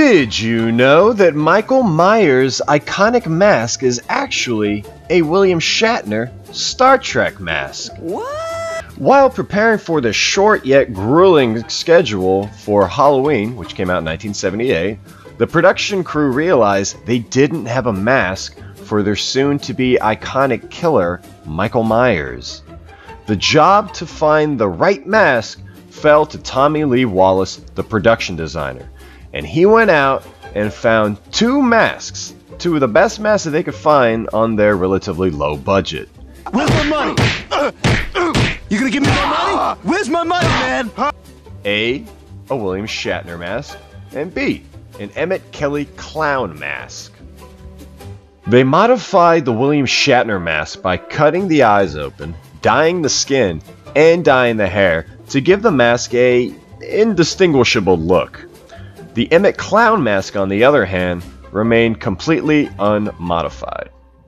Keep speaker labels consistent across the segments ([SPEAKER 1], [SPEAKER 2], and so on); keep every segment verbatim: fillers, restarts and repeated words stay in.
[SPEAKER 1] Did you know that Michael Myers' iconic mask is actually a William Shatner Star Trek mask?
[SPEAKER 2] What?
[SPEAKER 1] While preparing for the short yet grueling schedule for Halloween, which came out in nineteen seventy-eight, the production crew realized they didn't have a mask for their soon-to-be iconic killer, Michael Myers. The job to find the right mask fell to Tommy Lee Wallace, the production designer, and he went out and found two masks, two of the best masks that they could find on their relatively low budget.
[SPEAKER 2] Where's my money? You gonna give me my money? Where's my money, man?
[SPEAKER 1] A. A William Shatner mask, and B. An Emmett Kelly clown mask. They modified the William Shatner mask by cutting the eyes open, dyeing the skin, and dyeing the hair to give the mask a indistinguishable look. The Emmett clown mask, on the other hand, remained completely unmodified.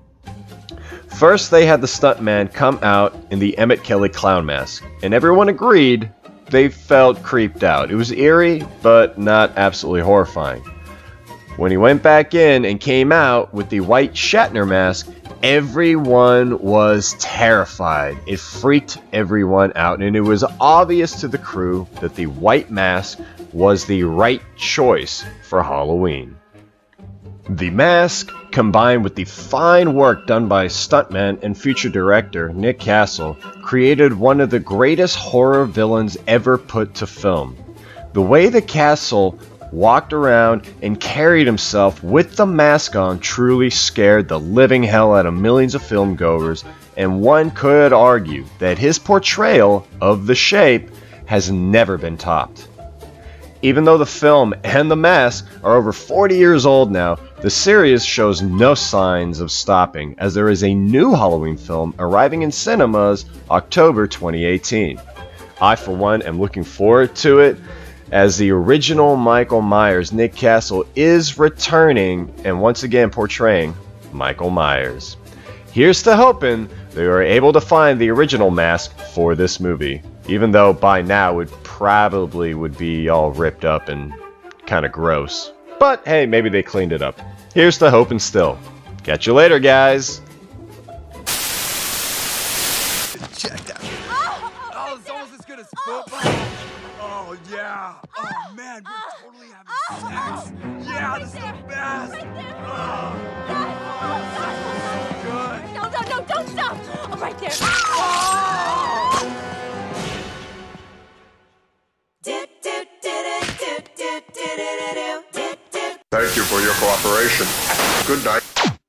[SPEAKER 1] First, they had the stuntman come out in the Emmett Kelly clown mask, and everyone agreed they felt creeped out. It was eerie, but not absolutely horrifying. When he went back in and came out with the white Shatner mask, everyone was terrified. It freaked everyone out, and it was obvious to the crew that the white mask was the right choice for Halloween. The mask, combined with the fine work done by stuntman and future director Nick Castle, created one of the greatest horror villains ever put to film. The way that Castle walked around and carried himself with the mask on truly scared the living hell out of millions of film goers, and one could argue that his portrayal of the Shape has never been topped. Even though the film and the mask are over forty years old now, the series shows no signs of stopping, as there is a new Halloween film arriving in cinemas October twenty eighteen. I, for one, am looking forward to it, as the original Michael Myers, Nick Castle, is returning and once again portraying Michael Myers. Here's to hoping they were able to find the original mask for this movie, even though by now it probably would be all ripped up and kind of gross. But hey, maybe they cleaned it up. Here's to hoping still. Catch you later, guys.
[SPEAKER 2] Check that.
[SPEAKER 3] Oh, it's almost as good as football. Oh, yeah. Oh, man, we're totally having sex. Yeah, this is the best. Oh, good.
[SPEAKER 4] No, no, no, don't stop. Oh, right there.
[SPEAKER 3] Oh!
[SPEAKER 5] Thank you for your cooperation. Good night.